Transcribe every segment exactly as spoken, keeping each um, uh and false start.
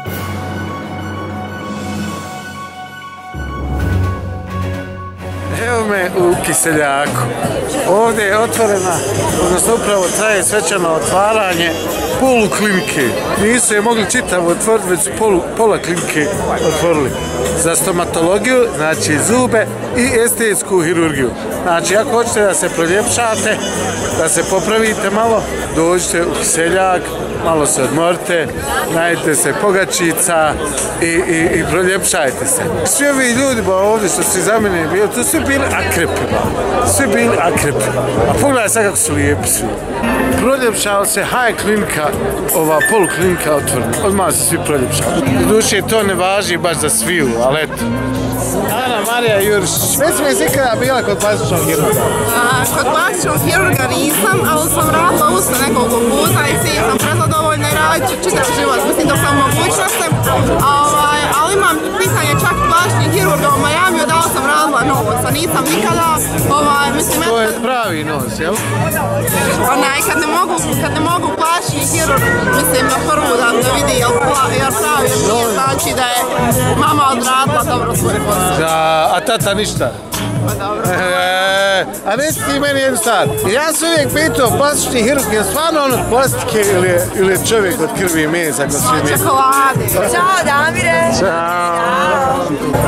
Evo me u Kiseljaku. Ovdje je otvorena, odnosno upravo traje svečano otvaranje poluklinike. Nisu je mogli čitavo otvoriti, već su polu, pola klinike otvorili. Za stomatologiju, znači zube i estetsku hirurgiju. Znači, ako hoćete da se proljepšate, da se popravite malo, dođite u Kiseljak, malo se odmorite, najdete se pogačica i, i, i proljepšajte se. Svi ovi ljudi ba ovdje što su za mene bili, to su bili akrepi, ba. Svi bili akrepi. A pogledaj sad kako su lijepi svi. Proljepšao se high klinika, ova poluklinika otvorena. Odmah se svi proljepšali. U duše to ne važi baš za sviju, ali eto. Ana Marija Jurišić, već smo je ikada bila kod plastičnog hirurga? Kod plastičnog hirurga nisam, ali sam radila usta nekoliko puta i svi sam prezadovoljna i radit ću čitav život, mislim dok sam u mogućnosti. Ali imam pitanje čak plastičnih hirurga u Majamiju, da li sam radila nos, a nisam nikada. To je pravi nos, jel? Kad ne mogu plastični hirurg, mislim na prvu da vidi jel pravi nije, znači da je mama odradila dobro svoj posao. Da, a tata ništa? Pa dobro. E, a reci ti meni jednu stvar. Ja sam uvijek pitao, plastični hirurg je stvarno on od plastike ili je, ili je čovjek od krvi i mesa? Od čokolade. Ćao Damire. Ćao.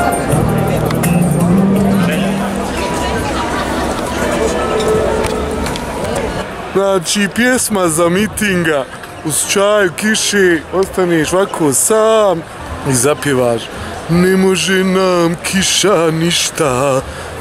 Znači, pjesma za mitinga, uz čaju, kiši, ostaneš ovako sam i zapjevaš. Ne može nam kiša ništa.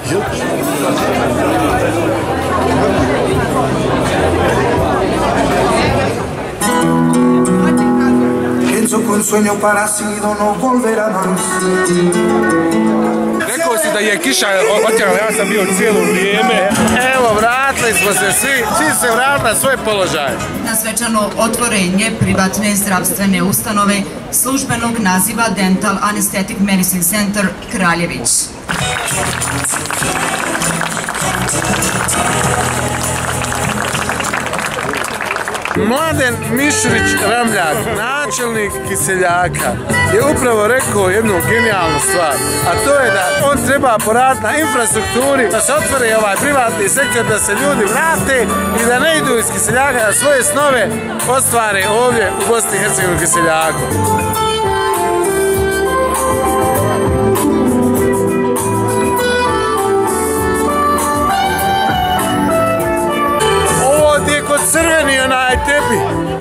Rekao si da je kiša otjerala, ja sam bio cijelo vrijeme. Evo, vratili smo se svi, svi se vratili na svoj položaj. Na svečano otvorenje privatne zdravstvene ustanove službenog naziva Dental Anesthetic Medicine Center Kraljević. Mladen Mišurić Ramljak, načelnik Kiseljaka, je upravo rekao jednu genijalnu stvar, a to je da on treba poraditi na infrastrukturi, da se otvori ovaj privatni sektor, da se ljudi vrate i da ne idu iz Kiseljaka, da svoje snove ostvare ovdje u Bosni i Hercegovini Kiseljaku. Kod crveni onaj tepi.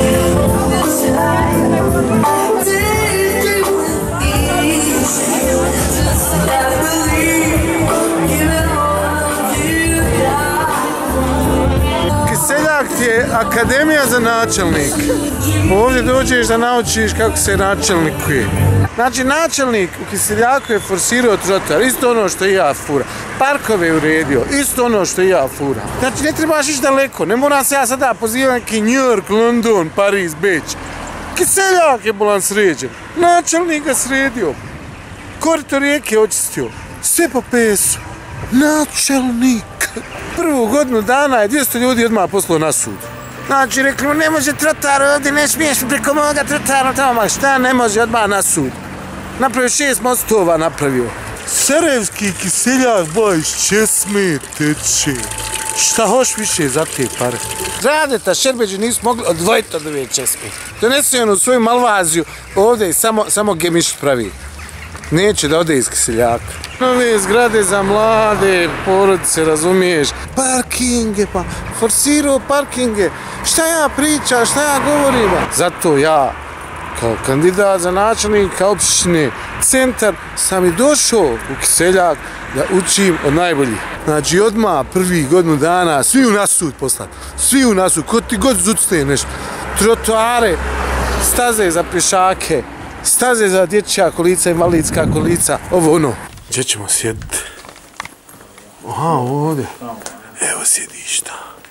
Kiseljak ti je akademija za načelnik. Ovdje dođeš da naučiš kako se načelnikuje. Znači, načelnik u Kiseljaku je forsirao trotoar, isto ono što i ja fura. Parkove je uredio, isto ono što i ja fura. Znači, ne trebaš ići daleko, ne moram se ja sada pozivati neki New York, London, Pariz, Beč. Kiseljak je bolan sređen, načelnik ga sredio, korito rijeke očistio, sve po pesu. Načelnik. Prvu godinu dana je dvjesto ljudi odmah poslao na sud. Znači, rekli, ne može trotoar ovdje, ne smiješ preko moga trotara tamo, šta ne može odmah na sud. Napravio šest mostova, napravio. Sarajevski Kiseljak, boj, iz česme teče. Šta hoš više za te pare? Radeta, Šerbeđi nisu mogli odvojiti od ove česme. Donesi onu svoju malvaziju ovdje i samo, samo gemišt pravi. Neće da ode iz Kiseljaka. Nove zgrade za mlade porodice, razumiješ? Parkinge, pa forsirao parkinge. Šta ja pričam, šta ja govorim? Zato ja, kao kandidat za načelnika opštine Centar, sam i došao u Kiseljak da učim od najboljih. Znači, odmah prvih godinu dana, svi u nasud poslati. Svi u nasud, ko ti god zucne nešto. Trotoare, staze za pješake, staze za dječja kolica, invalidska kolica, ovo ono. Gdje ćemo sjediti? Aha, ovdje. Evo sjedišta.